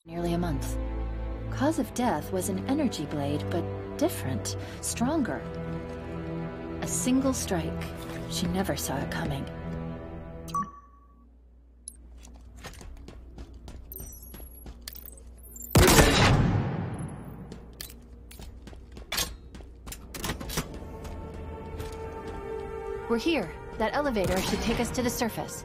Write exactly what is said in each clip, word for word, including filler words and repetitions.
Nearly a month. Cause of death was an energy blade, but different, stronger. A single strike. She never saw it coming. We're here. That elevator should take us to the surface.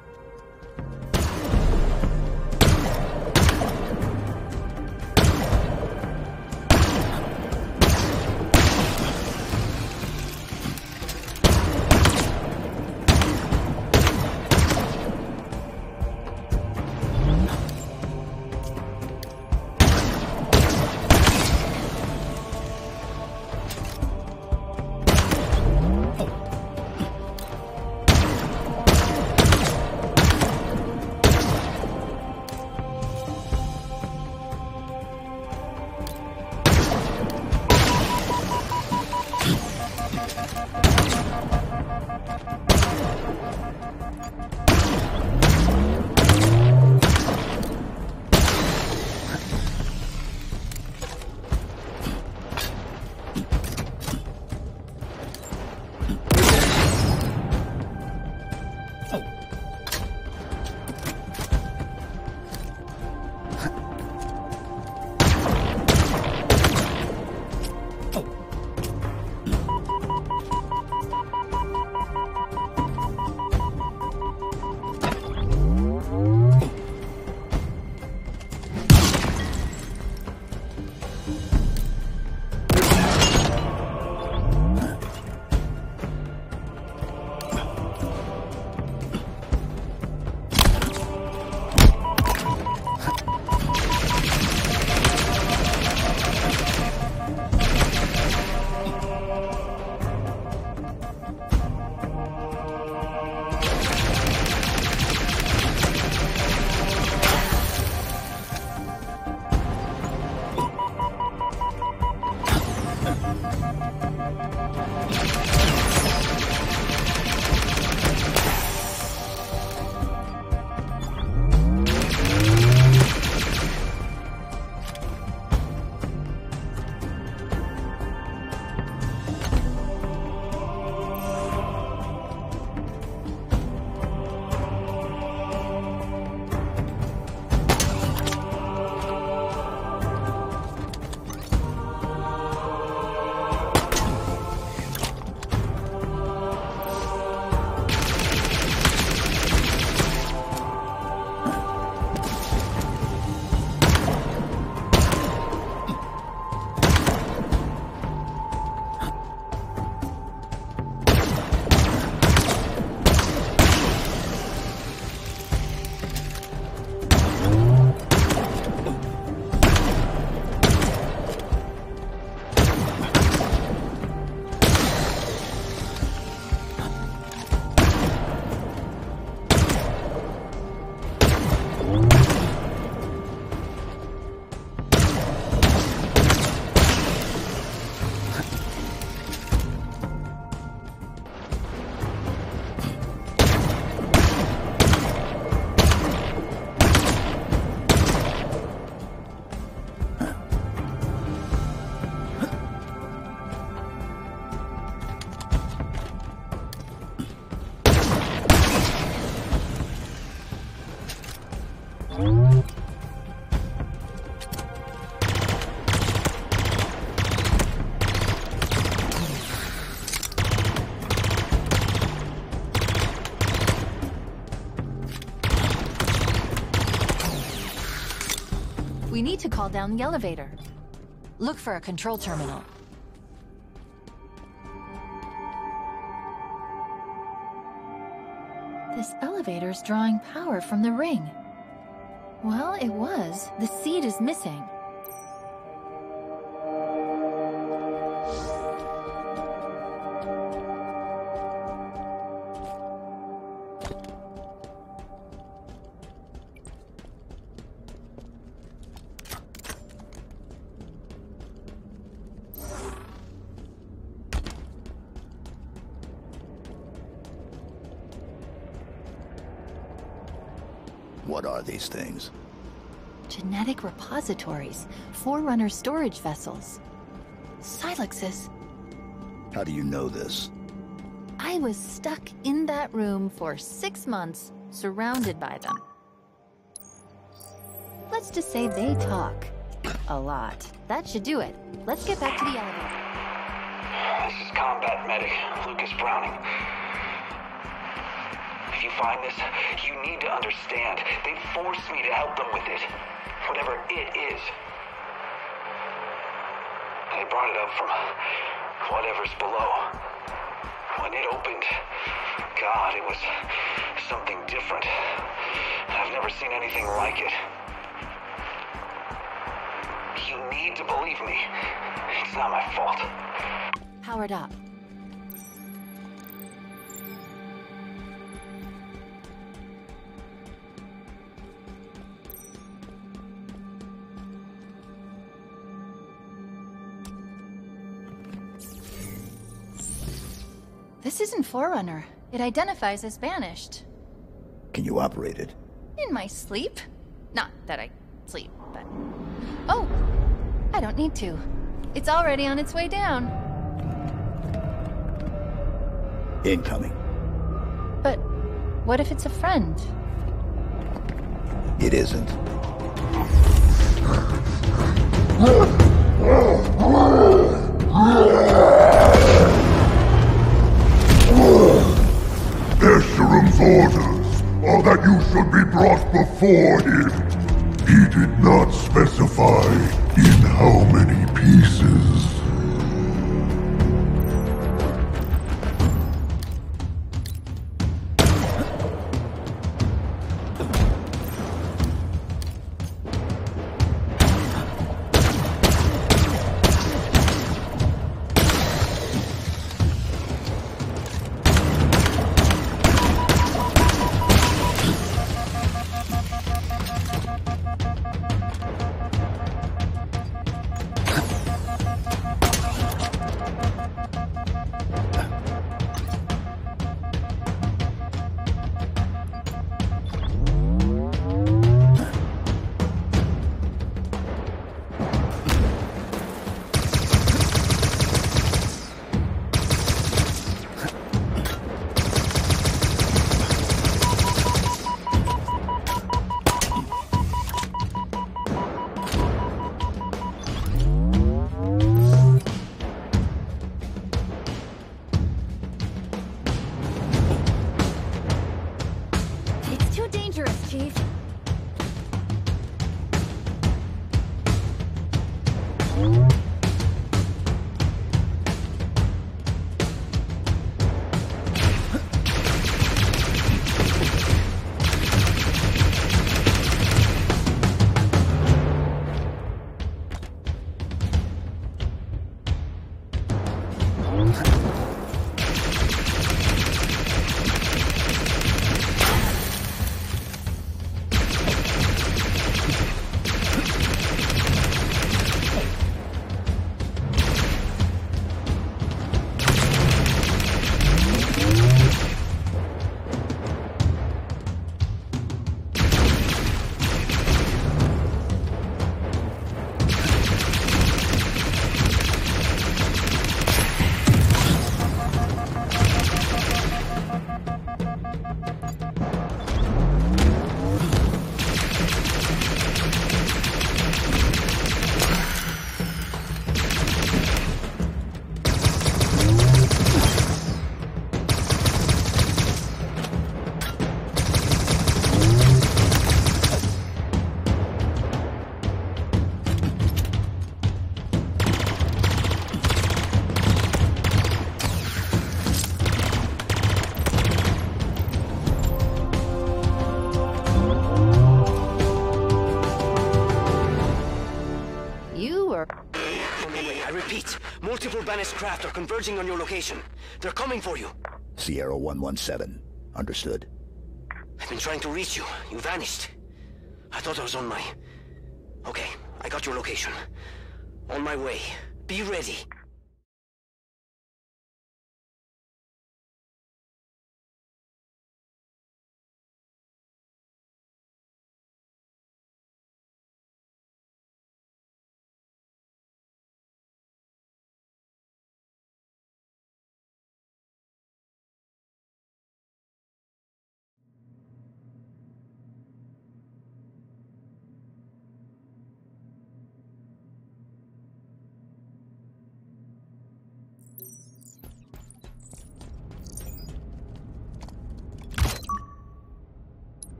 We need to call down the elevator. Look for a control terminal. This elevator's drawing power from the ring. Well, it was. The seed is missing. What are these things? Genetic repositories. Forerunner storage vessels. Silexes. How do you know this? I was stuck in that room for six months, surrounded by them. Let's just say they talk. A lot. That should do it. Let's get back to the elevator. This is Combat Medic, Lucas Browning. If you find this, you need to understand. They forced me to help them with it. Whatever it is. They brought it up from whatever's below. When it opened, God, it was something different. I've never seen anything like it. You need to believe me. It's not my fault. Powered up. This isn't Forerunner. It identifies as banished. Can you operate it? In my sleep? Not that I sleep, but... Oh! I don't need to. It's already on its way down. Incoming. But what if it's a friend? It isn't. Escherum's orders are that you should be brought before him. He did not specify in how many pieces. Chief. I repeat, multiple banished craft are converging on your location. They're coming for you. Sierra one one seven. Understood. I've been trying to reach you. You vanished. I thought I was on my... Okay, I got your location. On my way. Be ready.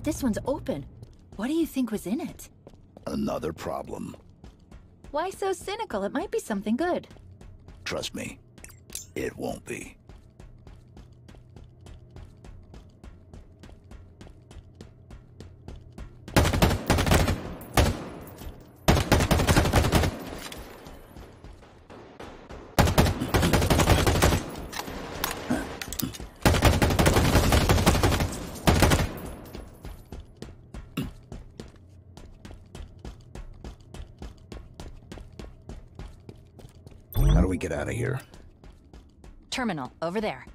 this one's open. What do you think was in it? Another problem. Why so cynical? It might be something good. Trust me, it won't be. How do we get out of here? Terminal, over there.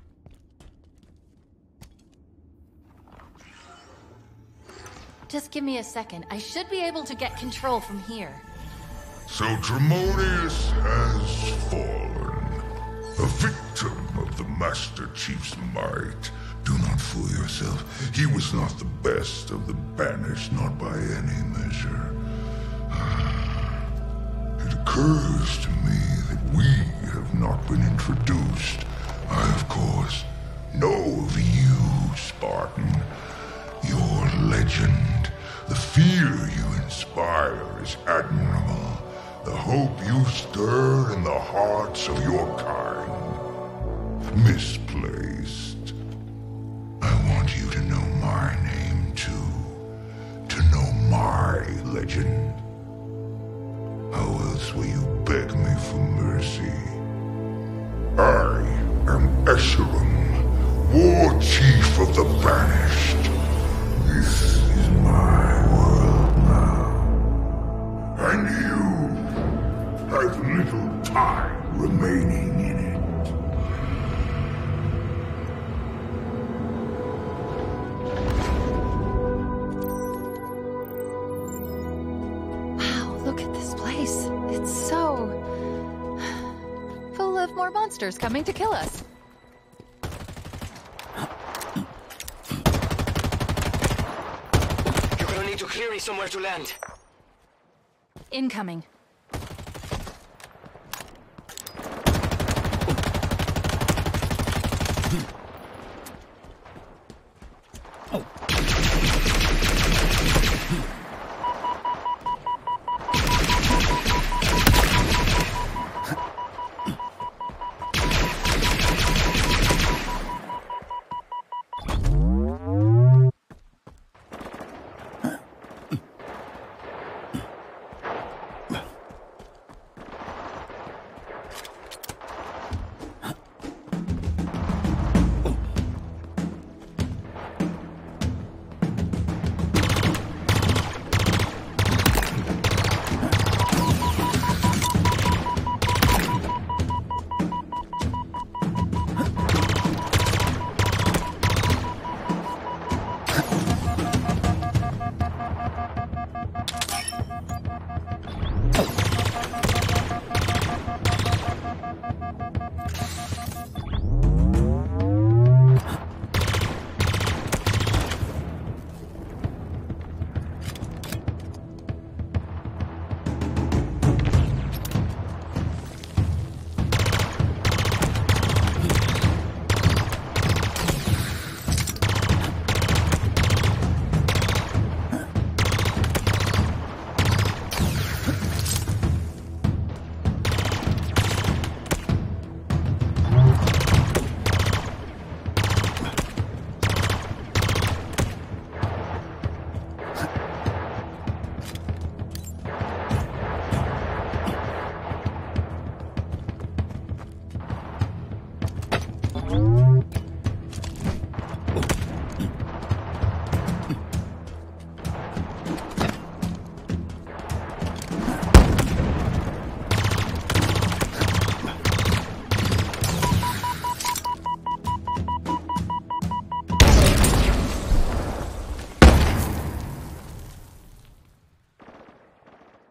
Just give me a second. I should be able to get control from here. So Tremonius has fallen, a victim of the Master Chief's might. Do not fool yourself. He was not the best of the banished, not by any measure. It occurs to me that we have not been introduced. I, of course, know of you, Spartan. Your legend, the fear you inspire is admirable. The hope you stir in the hearts of your kind, misplaced. I want you to know my name too, to know my legend. How else will you beg me for mercy? I am Escharum, War Chief of the Banished. This is my world now. And you have little time remaining in it. Wow, look at this place. It's so... full of more monsters coming to kill us. You're gonna need to clear me somewhere to land. Incoming.